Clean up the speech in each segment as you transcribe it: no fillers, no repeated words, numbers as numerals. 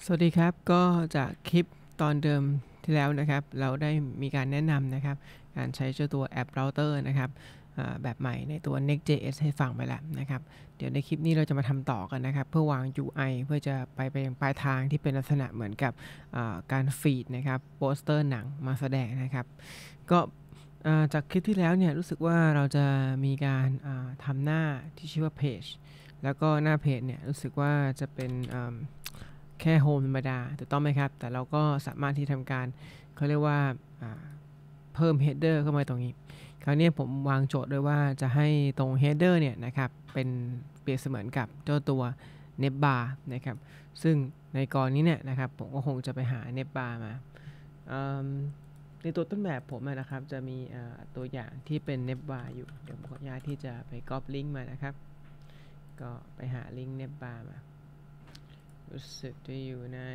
สวัสดีครับก็จากคลิปตอนเดิมที่แล้วนะครับเราได้มีการแนะนำนะครับการใช้เจ้าตัวแอป Router นะครับแบบใหม่ในตัว Next.js ให้ฟังไปแล้วนะครับเดี๋ยวในคลิปนี้เราจะมาทำต่อกันนะครับเพื่อวาง UI เพื่อจะไปยังปลายทางที่เป็นลักษณะเหมือนกับการฟีดนะครับโปสเตอร์หนังมาแสดงนะครับก็จากคลิปที่แล้วเนี่ยรู้สึกว่าเราจะมีการทำหน้าที่ชื่อว่า Page แล้วก็หน้าเพจเนี่ยรู้สึกว่าจะเป็นแค่โฮมธรรมดาถูกต้องไหมครับแต่เราก็สามารถที่ทำการเขาเรียกว่าเพิ่ม header เข้ามาตรงนี้คราวนี้ผมวางโจทย์ด้วยว่าจะให้ตรง header เนี่ยนะครับเป็นเปรียบเสมือนกับเจ้าตัว net bar นะครับซึ่งในกรณีเนี่ยนะครับผมก็คงจะไปหา net bar มาในตัวต้นแบบผมนะครับจะมีตัวอย่างที่เป็น net bar อยู่เดี๋ยวผมขออนุญาตที่จะไป copy link มานะครับก็ไปหา link net bar มารู้สึกจะอยู่ใน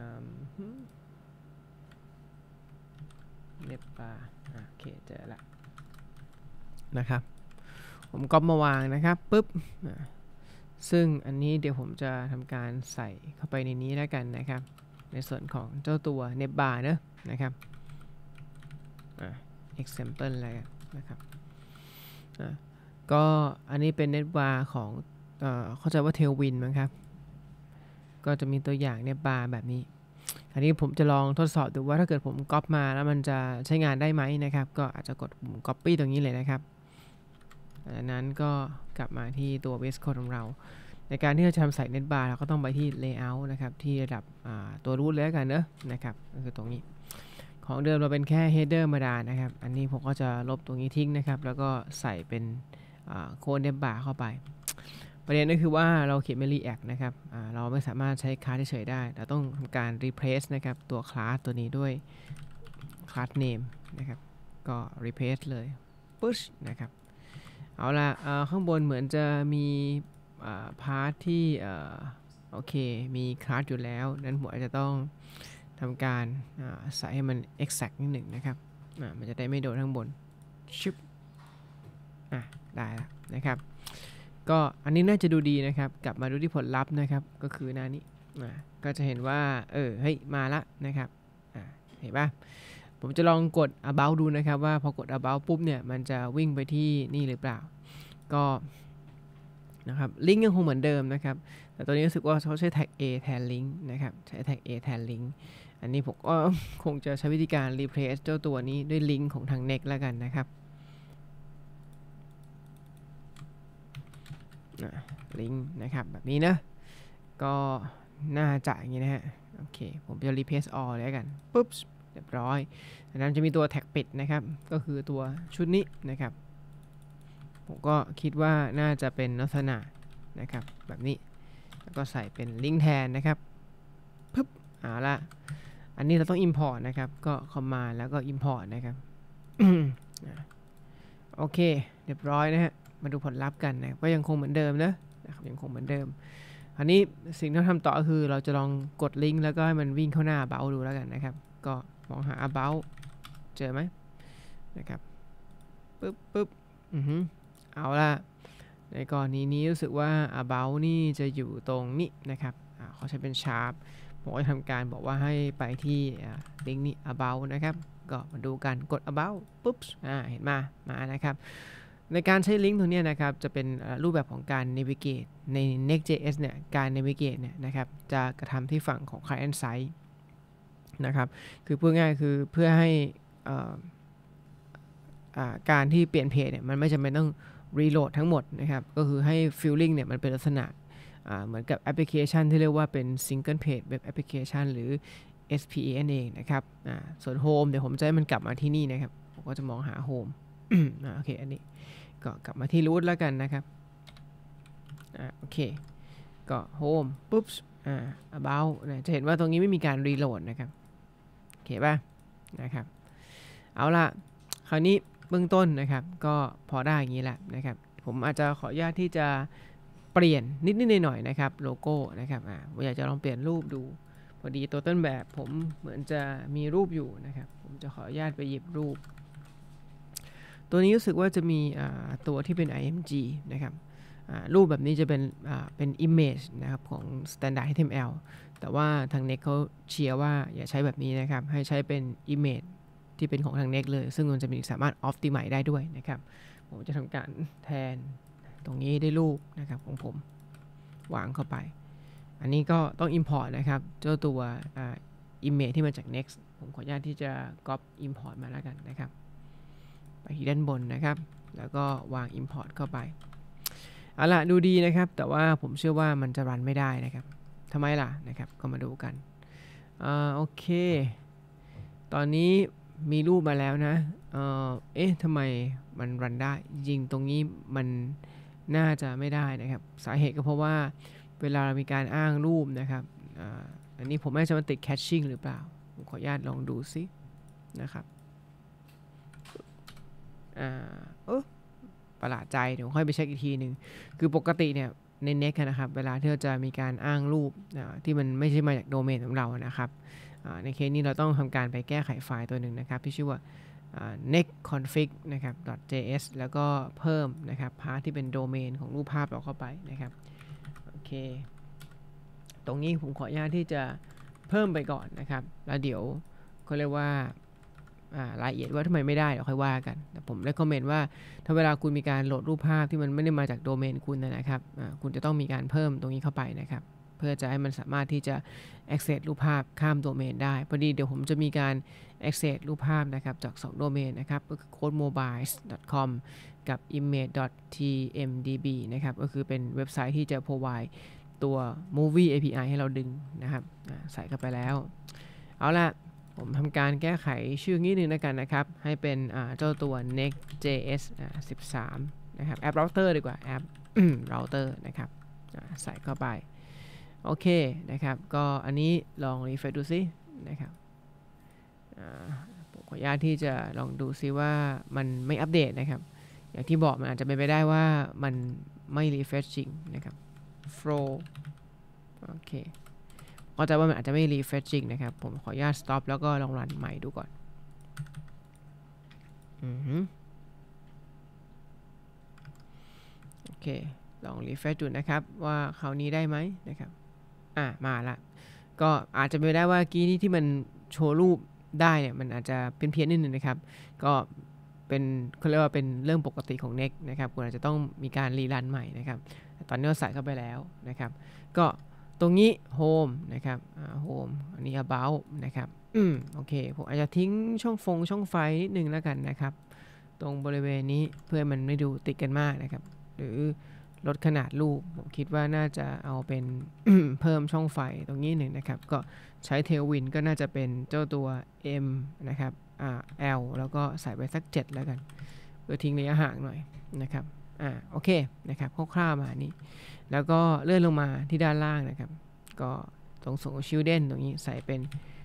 เน็ตบาร์โอเคเจอละนะครับผมก็มาวางนะครับปุ๊บซึ่งอันนี้เดี๋ยวผมจะทำการใส่เข้าไปในนี้แล้วกันนะครับในส่วนของเจ้าตัวเน็ตบาร์นะครับexample อะไรนะครับก็อันนี้เป็นเน็ตบาร์ของเข้าใจว่า Tailwind มั้งครับก็จะมีตัวอย่างเน็ตบาร์แบบนี้อันนี้ผมจะลองทดสอบดูว่าถ้าเกิดผมก๊อปมาแล้วมันจะใช้งานได้ไหมนะครับก็อาจจะกดปุ่ม copy ตรงนี้เลยนะครับจากนั้นก็กลับมาที่ตัว base code ของเราในการที่เราจะทำใส่ net bar เราก็ต้องไปที่ layout นะครับที่ระดับตัว root เลยกันนะครับก็คือตรงนี้ของเดิมเราเป็นแค่ header ธรรมดานะครับอันนี้ผมก็จะลบตรงนี้ทิ้งนะครับแล้วก็ใส่เป็นโค้ด net bar เข้าไปประเด็นก็คือว่าเราเขียนเป็น React นะครับเราไม่สามารถใช้คลาสเฉยๆได้เราต้องทำการ replace นะครับตัวคลาสตัวนี้ด้วยคลาส name นะครับก็ replace เลย push นะครับเอาละข้างบนเหมือนจะมีพาร์ทที่โอเคมีคลาสอยู่แล้วนั้นผมอาจจะต้องทำการใส่ให้มัน exact นิดหนึ่งนะครับมันจะได้ไม่โดนข้างบนชิปได้แล้วนะครับก็อันนี้น่าจะดูดีนะครับกลับมาดูที่ผลลัพธ์นะครับก็คือหน้านี้ก็จะเห็นว่าเฮ้ยมาละนะครับเห็นปะผมจะลองกด about ดูนะครับว่าพอกด about ปุ๊บเนี่ยมันจะวิ่งไปที่นี่หรือเปล่าก็นะครับลิงก์ยังคงเหมือนเดิมนะครับแต่ตัวนี้รู้สึกว่าเขาใช้ tag a แทน link นะครับใช้ tag a แทน link อันนี้ผมก็คงจะใช้วิธีการ replace เจ้าตัวนี้ด้วยลิงก์ของทาง next แล้วกันนะครับลิงก์นะครับแบบนี้นะก็น่าจะอย่างนี้นะฮะโอเคผมจะ replace all แล้วกันปุ๊บเรียบร้อยจากนั้นจะมีตัวแท็กปิดนะครับก็คือตัวชุดนี้นะครับผมก็คิดว่าน่าจะเป็นลักษณะนะครับแบบนี้แล้วก็ใส่เป็นลิงก์แทนนะครับปึ๊บเอาละอันนี้เราต้อง import นะครับก็ command แล้วก็ import นะครับโอเคเรียบร้อยนะฮะมาดูผลลัพธ์กันนะก็ยังคงเหมือนเดิมนะครับยังคงเหมือนเดิมอันนี้สิ่งที่เราทำต่อก็คือเราจะลองกดลิงก์แล้วก็ให้มันวิ่งเข้าหน้า about ดูแล้วกันนะครับก็มองหา about เจอไหมนะครับปึ๊บเอาละในกรณีนี้รู้สึกว่า about นี่จะอยู่ตรงนี้นะครับเขาใช้เป็น sharp ผมก็จะทำการบอกว่าให้ไปที่ลิงก์นี้ about นะครับก็มาดูกันกด about ปุ๊บเห็นมานะครับในการใช้ลิงก์ตรงนี้นะครับจะเป็นรูปแบบของการ navigate ใน Next.js เนี่ยการ navigate เนี่ยนะครับจะกระทำที่ฝั่งของ client side นะครับคือพูดง่ายคือเพื่อให้การที่เปลี่ยนเพจเนี่ยมันไม่จำเป็นต้อง reload ทั้งหมดนะครับก็คือให้ feeling เนี่ยมันเป็นลักษณะเหมือนกับแอปพลิเคชันที่เรียกว่าเป็น single page web application หรือ SPA นั่นเองนะครับส่วน home เดี๋ยวผมจะให้มันกลับมาที่นี่นะครับผมก็จะมองหา home โอเคอันนี้ก็กลับมาที่ root แล้วกันนะครับโอเคก็ home ปุ๊บabout จะเห็นว่าตรงนี้ไม่มีการ reload นะครับโอเคป่ะนะครับเอาล่ะคราวนี้เบื้องต้นนะครับก็พอได้อย่างนี้แหละนะครับผมอาจจะขออนุญาตที่จะเปลี่ยนนิดหน่อยนะครับโลโก้นะครับผมอยากจะลองเปลี่ยนรูปดูพอดีตัวต้นแบบผมเหมือนจะมีรูปอยู่นะครับผมจะขออนุญาตไปหยิบรูปตัวนี้รู้สึกว่าจะมีตัวที่เป็น img นะครับรูปแบบนี้จะเป็น image นะครับของ standard HTML แต่ว่าทาง Next เขาเชียร์ว่าอย่าใช้แบบนี้นะครับให้ใช้เป็น image ที่เป็นของทาง Next เลยซึ่งมันจะมีสามารถ optimize ได้ด้วยนะครับผมจะทำการแทนตรงนี้ได้รูปนะครับของผมวางเข้าไปอันนี้ก็ต้อง import นะครับเจ้าตัวimage ที่มาจาก Next ผมขออนุญาตที่จะ copy import มาแล้วกันนะครับไปที่ด้านบนนะครับแล้วก็วาง import เข้าไปเอาล่ะดูดีนะครับแต่ว่าผมเชื่อว่ามันจะรันไม่ได้นะครับทำไมล่ะนะครับก็มาดูกันโอเคตอนนี้มีรูปมาแล้วนะทำไมมันรันได้จริงตรงนี้มันน่าจะไม่ได้นะครับสาเหตุก็เพราะว่าเวลามีการอ้างรูปนะครับอันนี้ผมไม่แน่ใจว่าติดแคชชิ่งหรือเปล่าผมขออนุญาตลองดูซินะครับประหลาดใจเดี๋ยวค่อยไปเช็คอีกทีหนึ่งคือปกติเนี่ยใน Next นะครับเวลาที่เราจะมีการอ้างรูปที่มันไม่ใช่มาจากโดเมนของเรานะครับในเคสนี้เราต้องทำการไปแก้ไขไฟล์ตัวหนึ่งนะครับที่ชื่อว่าnext config นะครับ .js แล้วก็เพิ่มนะครับพาร์ทที่เป็นโดเมนของรูปภาพเราเข้าไปนะครับโอเคตรงนี้ผมขออนุญาตที่จะเพิ่มไปก่อนนะครับแล้วเดี๋ยวเขาเรียกว่ารายละเอียดว่าทำไมไม่ได้เดี๋ยวค่อยว่ากันแต่ผมrecommendว่าถ้าเวลาคุณมีการโหลดรูปภาพที่มันไม่ได้มาจากโดเมนคุณนะครับคุณจะต้องมีการเพิ่มตรงนี้เข้าไปนะครับเพื่อจะให้มันสามารถที่จะ access รูปภาพข้ามโดเมนได้พอดีเดี๋ยวผมจะมีการ access รูปภาพนะครับจาก2โดเมนนะครับก็คือ codemobiles.com กับ image.tmdb นะครับก็คือเป็นเว็บไซต์ที่จะ provide ตัว movie API ให้เราดึงนะครับใส่เข้าไปแล้วเอาล่ะผมทำการแก้ไขชื่อนิดนึงแล้วกันนะครับให้เป็นเจ้าตัว next.js 13นะครับแอป router ดีกว่าแอป router นะครับใส่เข้าไปโอเคนะครับก็อันนี้ลองรีเฟรชดูซินะครับผมขออนุญาตที่จะลองดูซิว่ามันไม่อัปเดตนะครับอย่างที่บอกมันอาจจะเป็นไปได้ว่ามันไม่รีเฟรชจริงนะครับ flow โอเคเข้าใจว่ามันอาจจะไม่รีเฟรชจริงนะครับผมขออนุญาต stop แล้วก็ลองรันใหม่ดูก่อนโอเคลองรีเฟรชดูนะครับว่าคราวนี้ได้ไหมนะครับมาละก็อาจจะเป็นไปได้ว่ากี้นี้ที่มันโชว์รูปได้เนี่ยมันอาจจะเพี้ยนนิดนึงนะครับก็เป็นเขาเรียกว่าเป็นเรื่องปกติของ Next นะครับคุณอาจจะต้องมีการรีรันใหม่นะครับตอนนี้เราใส่เข้าไปแล้วนะครับก็ตรงนี้ Home นะครับHome อันนี้ About นะครับโอเคผมอาจจะทิ้งช่องไฟนิดนึงแล้วกันนะครับตรงบริเวณนี้เพื่อมันไม่ดูติดกันมากนะครับหรือลดขนาดรูปผมคิดว่าน่าจะเอาเป็น เพิ่มช่องไฟตรงนี้หนึ่งนะครับก็ใช้ Tailwind ก็น่าจะเป็นเจ้าตัว M นะครับL แล้วก็ใส่ไปสัก7แล้วกันเพื่อทิ้งระยะห่างหน่อยนะครับโอเคนะครับคร่าวๆมานี้แล้วก็เลื่อนลงมาที่ด้านล่างนะครับก็ตรงส่วนของ Children ตรงนี้ใส่เป็น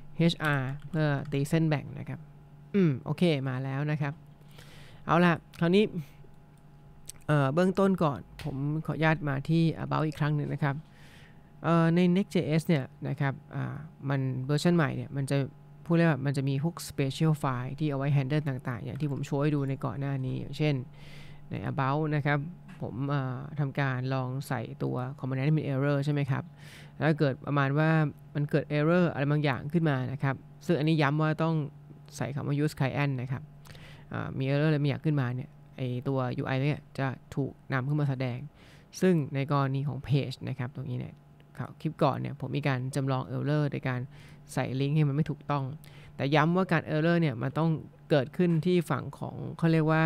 HR เพื่อตีเส้นแบ่งนะครับโอเคมาแล้วนะครับเอาล่ะคราวนี้เบื้องต้นก่อนผมขออนุญาตมาที่ about อีกครั้งหนึ่งนะครับใน Next.js เนี่ยนะครับมันเวอร์ชันใหม่เนี่ยมันจะพูดได้ว่ามันจะมีพวก special file ที่เอาไว้ handle ต่างๆอย่างที่ผมโชว์ให้ดูในก่อนหน้านี้อย่างเช่นใน about นะครับผมทำการลองใส่ตัว component ที่มี error ใช่ไหมครับแล้วเกิดประมาณว่ามันเกิด error อะไรบางอย่างขึ้นมานะครับซึ่งอันนี้ย้ำว่าต้องใส่คำว่า use client นะครับมี error อะไรบางอย่างขึ้นมาเนี่ยไอตัว UI เนี่ยจะถูกนำขึ้นมาแสดงซึ่งในกรณีของ page นะครับตรงนี้เนี่ยคลิปก่อนเนี่ยผมมีการจำลอง error โดยการใส่ลิงก์ให้มันไม่ถูกต้องแต่ย้ำว่าการ error เนี่ยมันต้องเกิดขึ้นที่ฝั่งของเขาเรียกว่า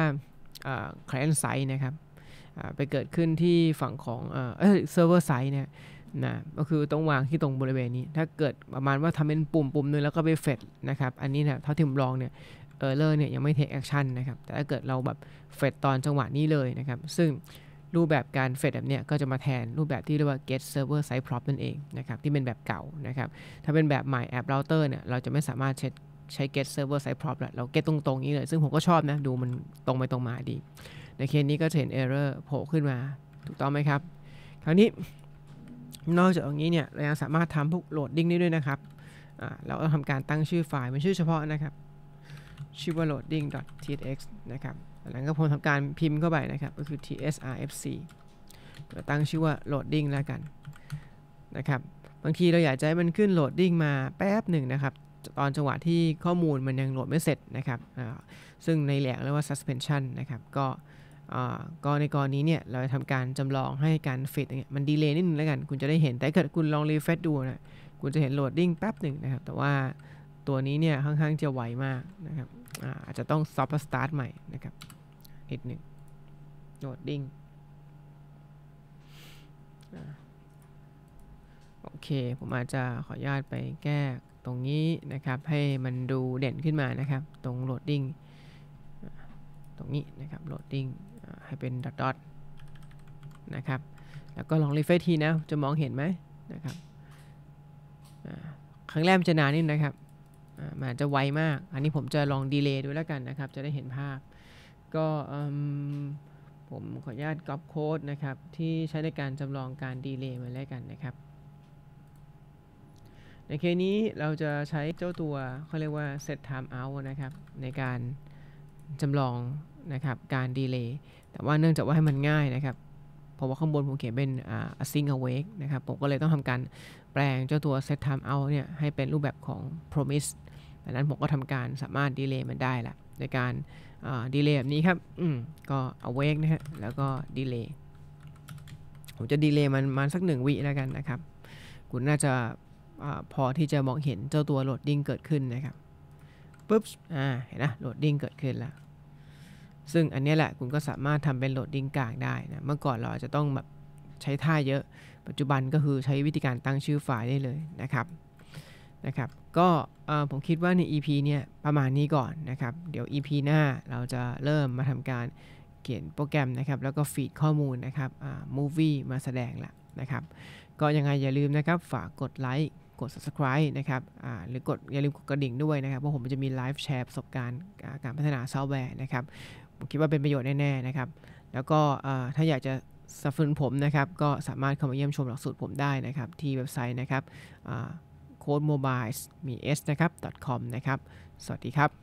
client side นะครับไปเกิดขึ้นที่ฝั่งของserver side เนี่ยนะก็คือต้องวางที่ตรงบริเวณนี้ถ้าเกิดประมาณว่าทำเป็นปุ่มนึงแล้วก็ไปเฟดนะครับอันนี้นะเท่าที่ผมลองเนี่ยerror เนี่ยยังไม่ take action นะครับแต่ถ้าเกิดเราแบบเฟดตอนจังหวะนี้เลยนะครับซึ่งรูปแบบการเฟดแบบเนี้ยก็จะมาแทนรูปแบบที่เรียกว่า get server side prop นั่นเองนะครับที่เป็นแบบเก่านะครับถ้าเป็นแบบใหม่ app router เนี่ยเราจะไม่สามารถใช้ get server side prop แล้วเรา get ตรงๆนี้เลยซึ่งผมก็ชอบนะดูมันตรงไปตรงมาดีในเคสนี้ก็จะเห็น error โผล่ขึ้นมาถูกต้องไหมครับคราวนี้นอกจากนี้เนี่ยเรายังสามารถทำพวก loading ได้ด้วยนะครับเราก็ทำการตั้งชื่อไฟล์เป็นชื่อเฉพาะนะครับชื่อว่า loading.txt นะครับหลังจากนั้นก็ผมทำการพิมพ์เข้าไปนะครับก็คือ tsrfc ตั้งชื่อว่า loading แล้วกันนะครับบางทีเราอยากจะให้มันขึ้น loading มาแป๊บหนึ่งนะครับตอนจังหวะที่ข้อมูลมันยังโหลดไม่เสร็จนะครับซึ่งในแหลกเรียกว่า suspension นะครับก็ในกรณีเนี่ยเราจะทำการจำลองให้การฟีดมันดีเลย์นิดนึงแล้วกันคุณจะได้เห็นแต่เกิดคุณลองรีเฟรชดูนะคุณจะเห็นโหลดดิ้งแป๊บหนึ่งนะครับแต่ว่าตัวนี้เนี่ยค่อนข้างจะไวมากนะครับอาจจะต้อง stop และ start ใหม่นะครับนิดหนึ่งโหลดดิ้งโอเคผมอาจจะขออนุญาตไปแก้ตรงนี้นะครับให้มันดูเด่นขึ้นมานะครับตรงโหลดดิ้งตรงนี้นะครับโหลดดิ้งให้เป็นดอทนะครับแล้วก็ลองรีเฟรชทีนะจะมองเห็นไหมนะครับครั้งแรกมันจะนานนิดนะครับมันจะไวมากอันนี้ผมจะลองดีเลย์ดูแล้วกันนะครับจะได้เห็นภาพก็ผมขออนุญาตก๊อปโค้ดนะครับที่ใช้ในการจำลองการดีเลย์มาแล้วกันนะครับในเคสนี้เราจะใช้เจ้าตัวเขาเรียกว่า set time out นะครับในการจำลองนะครับการดีเลย์แต่ว่าเนื่องจากว่าให้มันง่ายนะครับเพราะว่าข้างบนผมเขียนเป็นasync awake นะครับผมก็เลยต้องทำการแปลงเจ้าตัว set time out เนี่ยให้เป็นรูปแบบของ promise ดังนั้นผมก็ทำการสามารถดีเลย์มันได้ละในการดีเลย์แบบนี้ครับก็ awake นะฮะแล้วก็ดีเลย์ผมจะดีเลย์มันสัก1 วิแล้วกันนะครับคุณน่าจะพอที่จะมองเห็นเจ้าตัวโหลดดิ้งเกิดขึ้นนะครับปุ๊บเห็นนะโหลดดิ้งเกิดขึ้นแล้วซึ่งอันนี้แหละคุณก็สามารถทำเป็นโหลดดิ้งกลางได้นะเมื่อก่อนเราจะต้องแบบใช้ท่าเยอะปัจจุบันก็คือใช้วิธีการตั้งชื่อไฟล์ได้เลยนะครับก็ผมคิดว่าใน EP เนี่ยประมาณนี้ก่อนนะครับเดี๋ยว EP หน้าเราจะเริ่มมาทำการเขียนโปรแกรมนะครับแล้วก็ฟีดข้อมูลนะครับmovie มาแสดงละนะครับก็ยังไงอย่าลืมนะครับฝากกดไลค์กด subscribe นะครับหรืออย่าลืมกดกระดิ่งด้วยนะครับเพราะผมจะมีไลฟ์แชร์ประสบการณ์การพัฒนาซอฟต์แวร์นะครับผมคิดว่าเป็นประโยชน์แน่ๆนะครับแล้วก็ถ้าอยากจะสนับสนุนผมนะครับก็สามารถเข้ามาเยี่ยมชมหลักสูตรผมได้นะครับที่เว็บไซต์นะครับcodemobile มี s นะครับ .com นะครับสวัสดีครับ